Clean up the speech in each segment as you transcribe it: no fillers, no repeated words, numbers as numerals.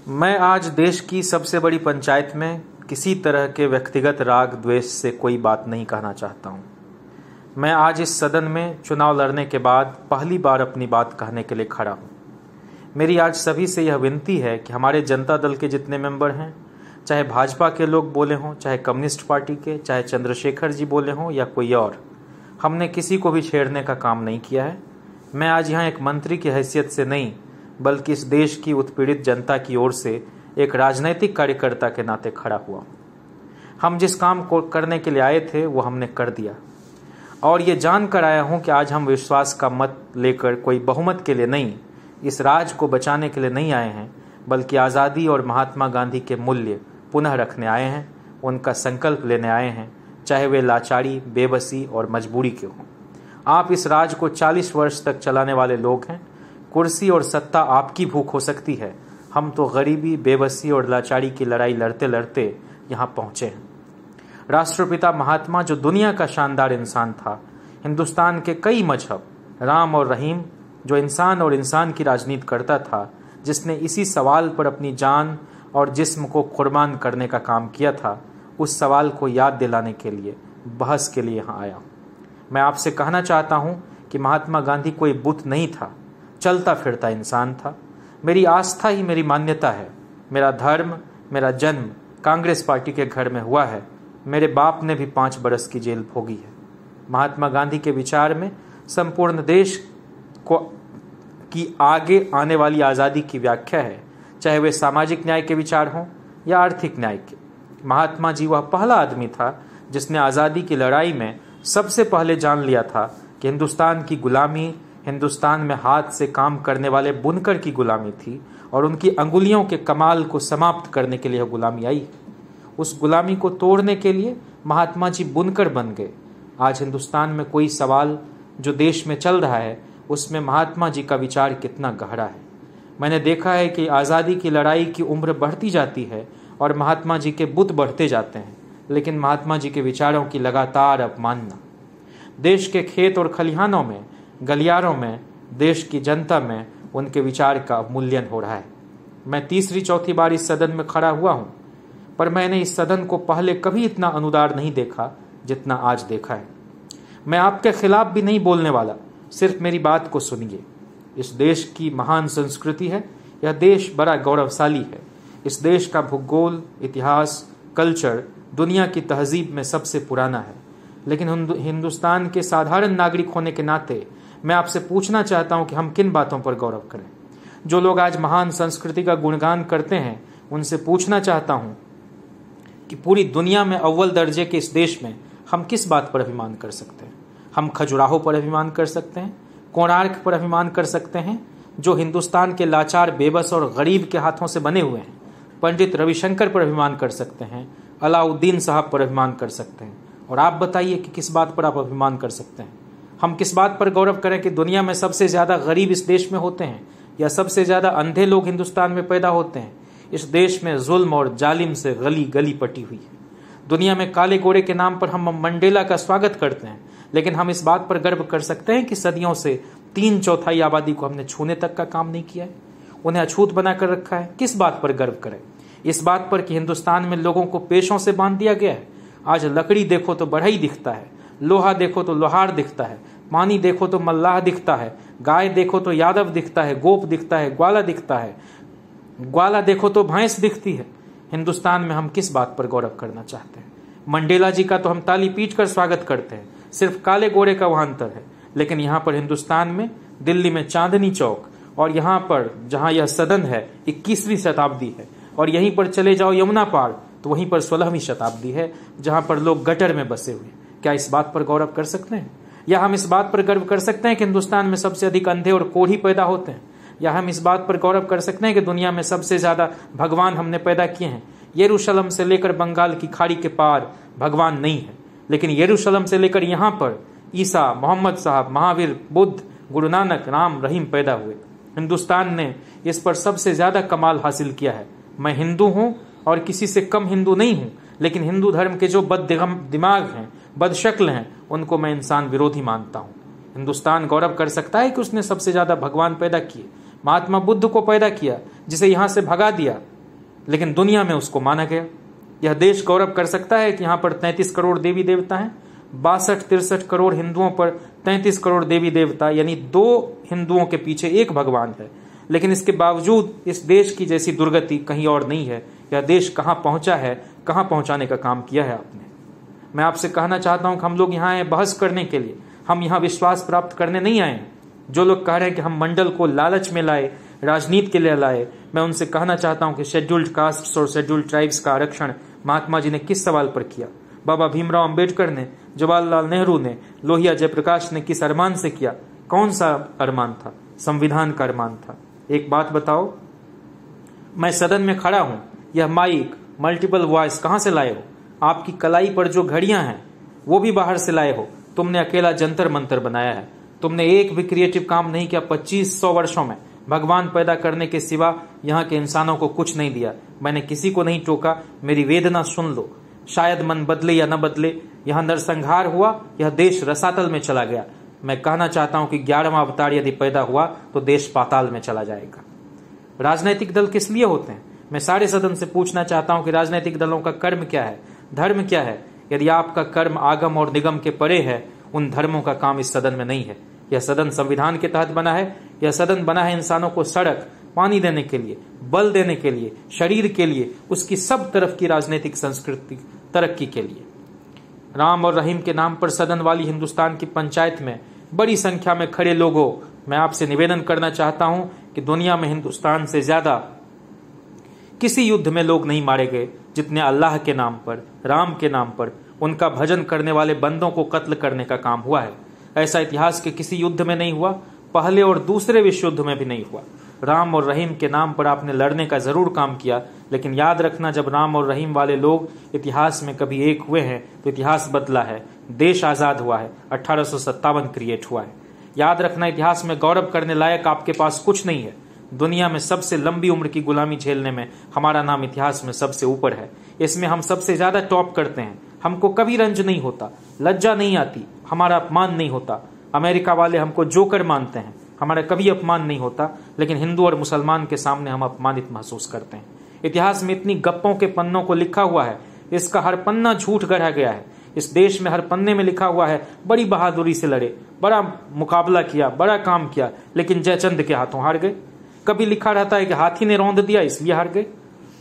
मैं आज देश की सबसे बड़ी पंचायत में किसी तरह के व्यक्तिगत राग द्वेष से कोई बात नहीं कहना चाहता हूँ। मैं आज इस सदन में चुनाव लड़ने के बाद पहली बार अपनी बात कहने के लिए खड़ा हूँ। मेरी आज सभी से यह विनती है कि हमारे जनता दल के जितने मेंबर हैं, चाहे भाजपा के लोग बोले हों, चाहे कम्युनिस्ट पार्टी के, चाहे चंद्रशेखर जी बोले हों या कोई और, हमने किसी को भी छेड़ने का काम नहीं किया है। मैं आज यहाँ एक मंत्री की हैसियत से नहीं, बल्कि इस देश की उत्पीड़ित जनता की ओर से एक राजनैतिक कार्यकर्ता के नाते खड़ा हुआ। हम जिस काम को करने के लिए आए थे वो हमने कर दिया, और ये जान कर आया हूँ कि आज हम विश्वास का मत लेकर कोई बहुमत के लिए नहीं, इस राज को बचाने के लिए नहीं आए हैं, बल्कि आज़ादी और महात्मा गांधी के मूल्य पुनः रखने आए हैं, उनका संकल्प लेने आए हैं, चाहे वे लाचारी, बेबसी और मजबूरी के हों। आप इस राज को 40 वर्ष तक चलाने वाले लोग हैं। कुर्सी और सत्ता आपकी भूख हो सकती है, हम तो गरीबी, बेबसी और लाचारी की लड़ाई लड़ते लड़ते यहाँ पहुँचे हैं। राष्ट्रपिता महात्मा, जो दुनिया का शानदार इंसान था, हिंदुस्तान के कई मजहब, राम और रहीम, जो इंसान और इंसान की राजनीति करता था, जिसने इसी सवाल पर अपनी जान और जिस्म को कुर्बान करने का काम किया था, उस सवाल को याद दिलाने के लिए, बहस के लिए यहाँ आया। मैं आपसे कहना चाहता हूँ कि महात्मा गांधी कोई बुत नहीं था, चलता फिरता इंसान था। मेरी आस्था ही मेरी मान्यता है। मेरा धर्म, मेरा जन्म कांग्रेस पार्टी के घर में हुआ है। मेरे बाप ने भी 5 बरस की जेल भोगी है। महात्मा गांधी के विचार में संपूर्ण देश को की आगे आने वाली आज़ादी की व्याख्या है, चाहे वे सामाजिक न्याय के विचार हों या आर्थिक न्याय के। महात्मा जी वह पहला आदमी था जिसने आज़ादी की लड़ाई में सबसे पहले जान लिया था कि हिंदुस्तान की गुलामी हिंदुस्तान में हाथ से काम करने वाले बुनकर की गुलामी थी, और उनकी अंगुलियों के कमाल को समाप्त करने के लिए गुलामी आई। उस गुलामी को तोड़ने के लिए महात्मा जी बुनकर बन गए। आज हिंदुस्तान में कोई सवाल जो देश में चल रहा है, उसमें महात्मा जी का विचार कितना गहरा है। मैंने देखा है कि आज़ादी की लड़ाई की उम्र बढ़ती जाती है और महात्मा जी के बुत बढ़ते जाते हैं, लेकिन महात्मा जी के विचारों की लगातार अपमानना। देश के खेत और खलिहानों में, गलियारों में, देश की जनता में उनके विचार का अवमूल्यन हो रहा है। मैं तीसरी चौथी बार इस सदन में खड़ा हुआ हूँ, पर मैंने इस सदन को पहले कभी इतना अनुदार नहीं देखा जितना आज देखा है। मैं आपके खिलाफ भी नहीं बोलने वाला, सिर्फ मेरी बात को सुनिए। इस देश की महान संस्कृति है, यह देश बड़ा गौरवशाली है। इस देश का भूगोल, इतिहास, कल्चर दुनिया की तहजीब में सबसे पुराना है। लेकिन हिंदुस्तान के साधारण नागरिक होने के नाते मैं आपसे पूछना चाहता हूं कि हम किन बातों पर गौरव करें। जो लोग आज महान संस्कृति का गुणगान करते हैं, उनसे पूछना चाहता हूं कि पूरी दुनिया में अव्वल दर्जे के इस देश में हम किस बात पर अभिमान कर सकते हैं। हम खजुराहो पर अभिमान कर सकते हैं, कोणार्क पर अभिमान कर सकते हैं, जो हिंदुस्तान के लाचार, बेबस और गरीब के हाथों से बने हुए हैं। पंडित रविशंकर पर अभिमान कर सकते हैं, अलाउद्दीन साहब पर अभिमान कर सकते हैं। और आप बताइए कि किस बात पर आप अभिमान कर सकते हैं। हम किस बात पर गौरव करें कि दुनिया में सबसे ज़्यादा गरीब इस देश में होते हैं, या सबसे ज़्यादा अंधे लोग हिंदुस्तान में पैदा होते हैं। इस देश में जुल्म और जालिम से गली गली पटी हुई है। दुनिया में काले गोरे के नाम पर हम मंडेला का स्वागत करते हैं, लेकिन हम इस बात पर गर्व कर सकते हैं कि सदियों से 3/4 आबादी को हमने छूने तक का काम नहीं किया है, उन्हें अछूत बनाकर रखा है। किस बात पर गर्व करें? इस बात पर कि हिंदुस्तान में लोगों को पेशों से बांध दिया गया है। आज लकड़ी देखो तो बढ़ई दिखता है, लोहा देखो तो लोहार दिखता है, पानी देखो तो मल्लाह दिखता है, गाय देखो तो यादव दिखता है, गोप दिखता है, ग्वाला दिखता है, ग्वाला देखो तो भैंस दिखती है। हिंदुस्तान में हम किस बात पर गौरव करना चाहते हैं? मंडेला जी का तो हम ताली पीट कर स्वागत करते हैं, सिर्फ काले गोरे का वहां अंतर है। लेकिन यहाँ पर हिंदुस्तान में, दिल्ली में चांदनी चौक, और यहाँ पर जहाँ यह सदन है 21वीं शताब्दी है, और यहीं पर चले जाओ यमुना पार तो वहीं पर 16वीं शताब्दी है, जहाँ पर लोग गटर में बसे हुए। क्या इस बात पर गौरव कर सकते हैं? या हम इस बात पर गर्व कर सकते हैं कि हिंदुस्तान में सबसे अधिक अंधे और कोढ़ी पैदा होते हैं? या हम इस बात पर गौरव कर सकते हैं कि दुनिया में सबसे ज्यादा भगवान हमने पैदा किए हैं? यरूशलेम से लेकर बंगाल की खाड़ी के पार भगवान नहीं है, लेकिन यरूशलेम से लेकर यहाँ पर ईसा, मोहम्मद साहब, महावीर, बुद्ध, गुरु नानक, राम, रहीम पैदा हुए। हिंदुस्तान ने इस पर सबसे ज्यादा कमाल हासिल किया है। मैं हिंदू हूँ और किसी से कम हिंदू नहीं हूँ, लेकिन हिंदू धर्म के जो बद दिमाग हैं, बदशक्ल हैं, उनको मैं इंसान विरोधी मानता हूँ। हिंदुस्तान गौरव कर सकता है कि उसने सबसे ज्यादा भगवान पैदा किए। महात्मा बुद्ध को पैदा किया, जिसे यहाँ से भगा दिया, लेकिन दुनिया में उसको माना गया। यह देश गौरव कर सकता है कि यहाँ पर 33 करोड़ देवी देवता हैं। 62-63 करोड़ हिंदुओं पर 33 करोड़ देवी देवता, यानी 2 हिंदुओं के पीछे 1 भगवान है। लेकिन इसके बावजूद इस देश की जैसी दुर्गति कहीं और नहीं है। यह देश कहाँ पहुंचा है, कहाँ पहुंचाने का काम किया है आपने। मैं आपसे कहना चाहता हूं कि हम लोग यहाँ आए बहस करने के लिए, हम यहाँ विश्वास प्राप्त करने नहीं आए। जो लोग कह रहे हैं कि हम मंडल को लालच में लाए, राजनीति के लिए लाए, मैं उनसे कहना चाहता हूं कि शेड्यूल्ड कास्ट्स और शेड्यूल्ड ट्राइब्स का आरक्षण महात्मा जी ने किस सवाल पर किया? बाबा भीमराव अंबेडकर ने, जवाहरलाल नेहरू ने, लोहिया जयप्रकाश ने किस अरमान से किया? कौन सा अरमान था? संविधान का अरमान था। एक बात बताओ, मैं सदन में खड़ा हूं, यह माइक, मल्टीपल वॉइस कहां से लाए हो? आपकी कलाई पर जो घड़ियां हैं वो भी बाहर से लाए हो। तुमने अकेला जंतर मंतर बनाया है। तुमने एक भी क्रिएटिव काम नहीं किया। 2500 वर्षों में भगवान पैदा करने के सिवा यहाँ के इंसानों को कुछ नहीं दिया। मैंने किसी को नहीं टोका। मेरी वेदना सुन लो। शायद मन बदले या न बदले, यहाँ नरसंहार हुआ, यह देश रसातल में चला गया। मैं कहना चाहता हूं कि 11वां अवतार यदि पैदा हुआ तो देश पाताल में चला जाएगा। राजनीतिक दल किस लिए होते हैं? मैं सारे सदन से पूछना चाहता हूं कि राजनीतिक दलों का कर्म क्या है, धर्म क्या है? यदि आपका कर्म आगम और निगम के परे है, उन धर्मों का काम इस सदन में नहीं है। यह सदन संविधान के तहत बना है। यह सदन बना है इंसानों को सड़क, पानी देने के लिए, बल देने के लिए, शरीर के लिए, उसकी सब तरफ की राजनीतिक संस्कृति तरक्की के लिए। राम और रहीम के नाम पर सदन वाली हिंदुस्तान की पंचायत में बड़ी संख्या में खड़े लोगों, मैं आपसे निवेदन करना चाहता हूं कि दुनिया में हिंदुस्तान से ज्यादा किसी युद्ध में लोग नहीं मारे गए जितने अल्लाह के नाम पर, राम के नाम पर, उनका भजन करने वाले बंदों को कत्ल करने का काम हुआ है। ऐसा इतिहास के किसी युद्ध में नहीं हुआ, पहले और दूसरे विश्व युद्ध में भी नहीं हुआ। राम और रहीम के नाम पर आपने लड़ने का जरूर काम किया, लेकिन याद रखना, जब राम और रहीम वाले लोग इतिहास में कभी एक हुए हैं तो इतिहास बदला है, देश आजाद हुआ है, 1857 क्रिएट हुआ है। याद रखना, इतिहास में गौरव करने लायक आपके पास कुछ नहीं है। दुनिया में सबसे लंबी उम्र की गुलामी झेलने में हमारा नाम इतिहास में सबसे ऊपर है। इसमें हम सबसे ज्यादा टॉप करते हैं। हमको कभी रंज नहीं होता, लज्जा नहीं आती, हमारा अपमान नहीं होता। अमेरिका वाले हमको जोकर मानते हैं, हमारा कभी अपमान नहीं होता, लेकिन हिंदू और मुसलमान के सामने हम अपमानित महसूस करते हैं। इतिहास में इतनी गप्पों के पन्नों को लिखा हुआ है, इसका हर पन्ना झूठ गढ़ा गया है। इस देश में हर पन्ने में लिखा हुआ है, बड़ी बहादुरी से लड़े, बड़ा मुकाबला किया, बड़ा काम किया, लेकिन जयचंद के हाथों हार गए। कभी लिखा रहता है कि हाथी ने रौंद दिया इसलिए हार गए,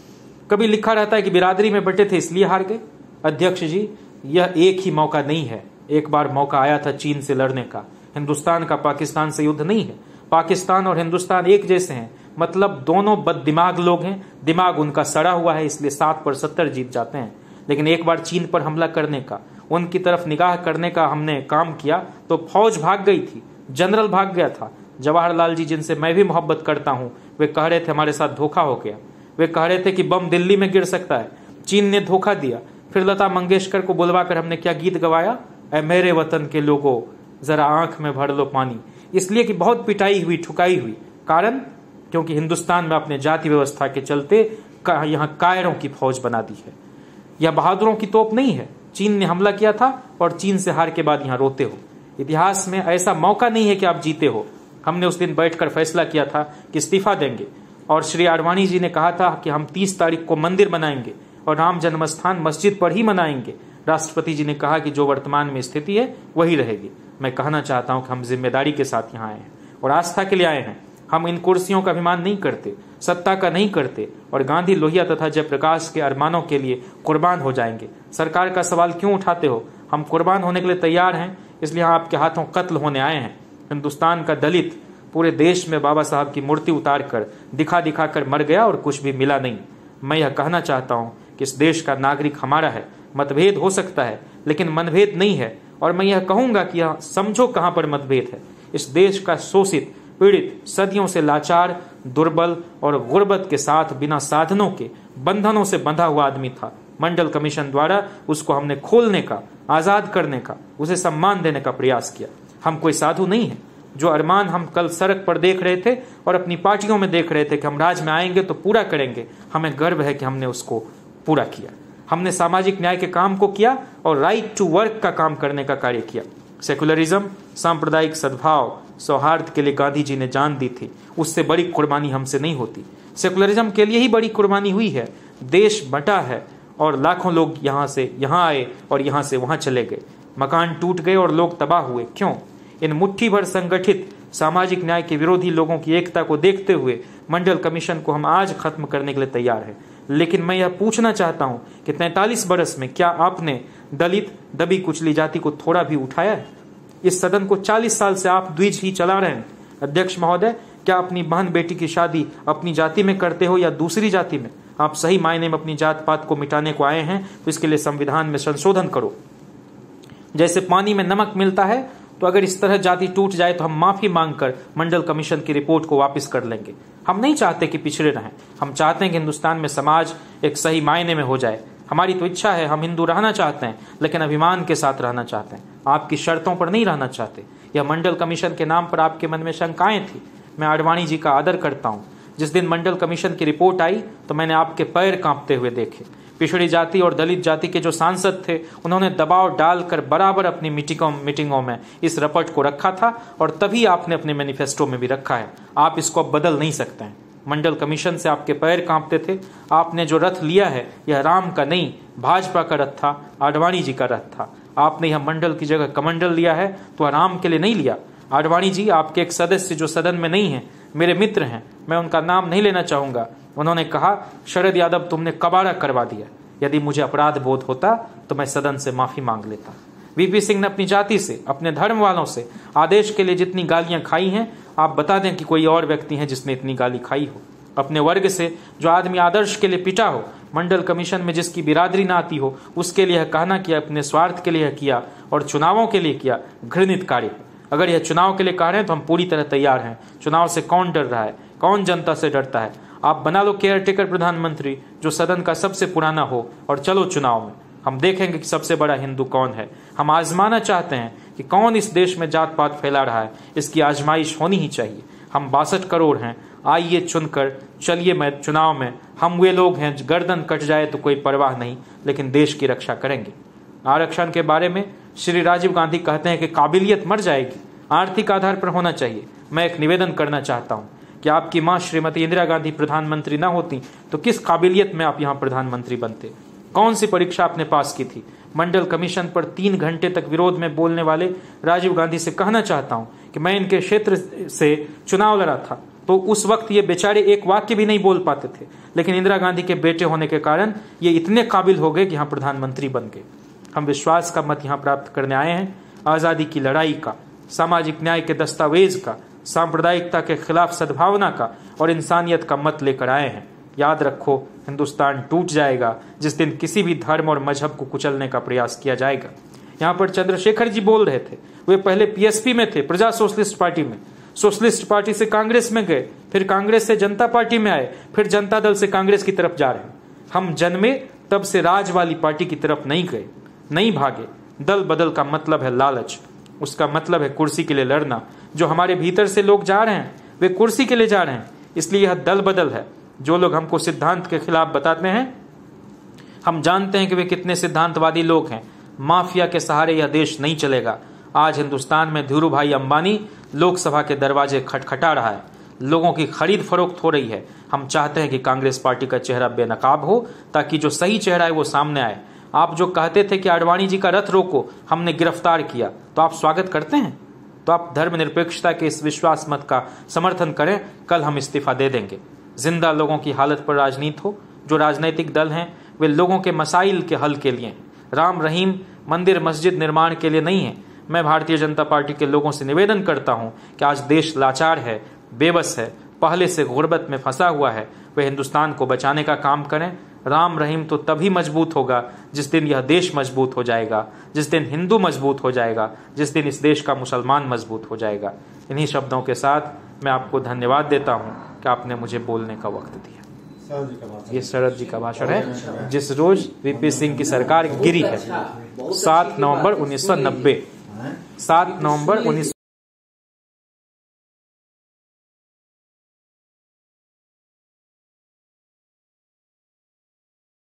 कभी लिखा रहता है कि बिरादरी में बटे थे इसलिए हार गए। अध्यक्ष जी, यह एक ही मौका नहीं है। एक बार मौका आया था चीन से लड़ने का। हिंदुस्तान का पाकिस्तान से युद्ध नहीं है। पाकिस्तान और हिंदुस्तान एक जैसे हैं, मतलब दोनों बददिमाग लोग हैं। दिमाग उनका सड़ा हुआ है, इसलिए 7 पर 70 जीत जाते हैं। लेकिन एक बार चीन पर हमला करने का, उनकी तरफ निगाह करने का हमने काम किया तो फौज भाग गई थी, जनरल भाग गया था। जवाहरलाल जी, जिनसे मैं भी मोहब्बत करता हूं, वे कह रहे थे हमारे साथ धोखा हो गया। वे कह रहे थे कि बम दिल्ली में गिर सकता है, चीन ने धोखा दिया। फिर लता मंगेशकर को बुलवाकर हमने क्या गीत गवाया, ऐ मेरे वतन के लोगों जरा आंख में भर लो पानी। इसलिए कि बहुत पिटाई हुई, ठुकाई हुई। कारण, क्योंकि हिंदुस्तान में अपने जाति व्यवस्था के चलते यहाँ कायरों की फौज बना दी है। यह बहादुरों की तोप नहीं है। चीन ने हमला किया था और चीन से हार के बाद यहाँ रोते हो। इतिहास में ऐसा मौका नहीं है कि आप जीते हो। हमने उस दिन बैठकर फैसला किया था कि इस्तीफा देंगे, और श्री आडवाणी जी ने कहा था कि हम 30 तारीख को मंदिर बनाएंगे और राम जन्मस्थान मस्जिद पर ही मनाएंगे। राष्ट्रपति जी ने कहा कि जो वर्तमान में स्थिति है वही रहेगी। मैं कहना चाहता हूं कि हम जिम्मेदारी के साथ यहाँ आए हैं और आस्था के लिए आए हैं। हम इन कुर्सियों का अभिमान नहीं करते, सत्ता का नहीं करते, और गांधी, लोहिया तथा जयप्रकाश के अरमानों के लिए कुर्बान हो जाएंगे। सरकार का सवाल क्यों उठाते हो? हम कुर्बान होने के लिए तैयार हैं, इसलिए आपके हाथों कत्ल होने आए हैं। हिंदुस्तान का दलित पूरे देश में बाबा साहब की मूर्ति उतार कर दिखा दिखा कर मर गया और कुछ भी मिला नहीं। मैं यह कहना चाहता हूं कि इस देश का नागरिक हमारा है। मतभेद हो सकता है, लेकिन मनभेद नहीं है। और मैं यह कहूंगा कि यह समझो कहां पर मतभेद है। इस देश का शोषित, पीड़ित, सदियों से लाचार, दुर्बल और गुर्बत के साथ बिना साधनों के बंधनों से बंधा हुआ आदमी था। मंडल कमीशन द्वारा उसको हमने खोलने का, आजाद करने का, उसे सम्मान देने का प्रयास किया। हम कोई साधु नहीं है। जो अरमान हम कल सड़क पर देख रहे थे और अपनी पार्टियों में देख रहे थे कि हम राज में आएंगे तो पूरा करेंगे, हमें गर्व है कि हमने उसको पूरा किया। हमने सामाजिक न्याय के काम को किया और राइट टू वर्क का काम करने का कार्य किया। सेकुलरिज्म, सांप्रदायिक सद्भाव, सौहार्द के लिए गांधी जी ने जान दी थी। उससे बड़ी कुर्बानी हमसे नहीं होती। सेकुलरिज्म के लिए ही बड़ी कुर्बानी हुई है। देश बटा है और लाखों लोग यहाँ से यहाँ आए और यहाँ से वहाँ चले गए। मकान टूट गए और लोग तबाह हुए। क्यों? इन मुट्ठी भर संगठित सामाजिक न्याय के विरोधी लोगों की एकता को देखते हुए मंडल कमीशन को हम आज खत्म करने के लिए तैयार हैं। लेकिन मैं यह पूछना चाहता हूं कि 43 बरस में क्या आपने दलित, दबी कुचली जाति को थोड़ा भी उठाया है? इस सदन को 40 साल से आप द्विज ही चला रहे हैं। अध्यक्ष महोदय, क्या अपनी बहन बेटी की शादी अपनी जाति में करते हो या दूसरी जाति में? आप सही मायने में अपनी जात पात को मिटाने को आए हैं तो इसके लिए संविधान में संशोधन करो। जैसे पानी में नमक मिलता है, तो अगर इस तरह जाति टूट जाए तो हम माफी मांगकर मंडल कमीशन की रिपोर्ट को वापस कर लेंगे। हम नहीं चाहते कि पिछड़े रहें, हम चाहते हैं कि हिंदुस्तान में समाज एक सही मायने में हो जाए। हमारी तो इच्छा है, हम हिंदू रहना चाहते हैं, लेकिन अभिमान के साथ रहना चाहते हैं, आपकी शर्तों पर नहीं रहना चाहते। यह मंडल कमीशन के नाम पर आपके मन में शंकाएं थी। मैं आडवाणी जी का आदर करता हूँ। जिस दिन मंडल कमीशन की रिपोर्ट आई तो मैंने आपके पैर कांपते हुए देखे। पिछड़ी जाति और दलित जाति के जो सांसद थे, उन्होंने दबाव डालकर बराबर अपनी मीटिंगों में इस रपट को रखा था और तभी आपने अपने मैनिफेस्टो में भी रखा है। आप इसको अब बदल नहीं सकते हैं। मंडल कमीशन से आपके पैर कांपते थे। आपने जो रथ लिया है यह राम का नहीं, भाजपा का रथ था, आडवाणी जी का रथ था। आपने यह मंडल की जगह कमंडल लिया है तो राम के लिए नहीं लिया। आडवाणी जी, आपके एक सदस्य जो सदन में नहीं है, मेरे मित्र हैं, मैं उनका नाम नहीं लेना चाहूंगा, उन्होंने कहा, शरद यादव तुमने कबाड़ा करवा दिया। यदि मुझे अपराध बोध होता तो मैं सदन से माफी मांग लेता। वीपी सिंह ने अपनी जाति से, अपने धर्म वालों से आदेश के लिए जितनी गालियां खाई हैं, आप बता दें कि कोई और व्यक्ति है जिसने इतनी गाली खाई हो। अपने वर्ग से जो आदमी आदर्श के लिए पिटा हो, मंडल कमीशन में जिसकी बिरादरी ना आती हो, उसके लिए कहना कि अपने स्वार्थ के लिए किया और चुनावों के लिए किया, घृणित कार्य है। अगर यह चुनाव के लिए कह रहे हैं तो हम पूरी तरह तैयार हैं। चुनाव से कौन डर रहा है? कौन जनता से डरता है? आप बना लो केयरटेकर प्रधानमंत्री जो सदन का सबसे पुराना हो और चलो चुनाव में। हम देखेंगे कि सबसे बड़ा हिंदू कौन है। हम आजमाना चाहते हैं कि कौन इस देश में जात पात फैला रहा है। इसकी आजमाइश होनी ही चाहिए। हम 62 करोड़ हैं, आइए चुनकर चलिए मैं चुनाव में। हम वे लोग हैं, गर्दन कट जाए तो कोई परवाह नहीं, लेकिन देश की रक्षा करेंगे। आरक्षण के बारे में श्री राजीव गांधी कहते हैं कि काबिलियत मर जाएगी, आर्थिक आधार पर होना चाहिए। मैं एक निवेदन करना चाहता हूं कि आपकी मां श्रीमती इंदिरा गांधी प्रधानमंत्री ना होती तो किस काबिलियत में आप यहां प्रधानमंत्री बनते? कौन सी परीक्षा आपने पास की थी? मंडल कमीशन पर 3 घंटे तक विरोध में बोलने वाले राजीव गांधी से कहना चाहता हूं कि मैं इनके क्षेत्र से चुनाव लड़ा था तो उस वक्त ये बेचारे एक वाक्य भी नहीं बोल पाते थे, लेकिन इंदिरा गांधी के बेटे होने के कारण ये इतने काबिल हो गए कि यहाँ प्रधानमंत्री बन गए। हम विश्वास का मत यहाँ प्राप्त करने आए हैं, आज़ादी की लड़ाई का, सामाजिक न्याय के दस्तावेज का, सांप्रदायिकता के खिलाफ सद्भावना का और इंसानियत का मत लेकर आए हैं। याद रखो, हिंदुस्तान टूट जाएगा जिस दिन किसी भी धर्म और मजहब को कुचलने का प्रयास किया जाएगा। यहाँ पर चंद्रशेखर जी बोल रहे थे, वे पहले पीएसपी में थे, प्रजा सोशलिस्ट पार्टी में, सोशलिस्ट पार्टी से कांग्रेस में गए, फिर कांग्रेस से जनता पार्टी में आए, फिर जनता दल से कांग्रेस की तरफ जा रहे हैं। हम जन्मे तब से राज वाली पार्टी की तरफ नहीं गए, नहीं भागे। दल बदल का मतलब है लालच, उसका मतलब है कुर्सी के लिए लड़ना। जो हमारे भीतर से लोग जा रहे हैं वे कुर्सी के लिए जा रहे हैं, इसलिए यह दल बदल है। जो लोग हमको सिद्धांत के खिलाफ बताते हैं, हम जानते हैं कि वे कितने सिद्धांतवादी लोग हैं। माफिया के सहारे यह देश नहीं चलेगा। आज हिंदुस्तान में धीरू भाई अंबानी लोकसभा के दरवाजे खटखटा रहा है, लोगों की खरीद फरोख्त हो रही है। हम चाहते हैं कि कांग्रेस पार्टी का चेहरा बेनकाब हो ताकि जो सही चेहरा है वो सामने आए। आप जो कहते थे कि आडवाणी जी का रथ रोको, हमने गिरफ्तार किया, तो आप स्वागत करते हैं? तो आप धर्मनिरपेक्षता के इस विश्वास मत का समर्थन करें। कल हम इस्तीफा दे देंगे। जिंदा लोगों की हालत पर राजनीति हो। जो राजनीतिक दल हैं वे लोगों के मसाइल के हल के लिए हैं, राम रहीम मंदिर मस्जिद निर्माण के लिए नहीं है। मैं भारतीय जनता पार्टी के लोगों से निवेदन करता हूं कि आज देश लाचार है, बेबस है, पहले से गुर्बत में फंसा हुआ है। वे हिंदुस्तान को बचाने का काम करें। राम रहीम तो तभी मजबूत होगा जिस दिन यह देश मजबूत हो जाएगा, जिस दिन हिंदू मजबूत हो जाएगा, जिस दिन इस देश का मुसलमान मजबूत हो जाएगा। इन्हीं शब्दों के साथ मैं आपको धन्यवाद देता हूं कि आपने मुझे बोलने का वक्त दिया। ये शरद जी का भाषण है जिस रोज वीपी सिंह की सरकार गिरी है, 7 नवंबर 1990। 7 नवंबर 19